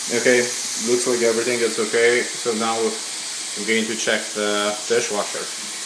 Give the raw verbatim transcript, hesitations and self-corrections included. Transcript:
Okay, looks like everything is okay. So now I'm going to check the dishwasher.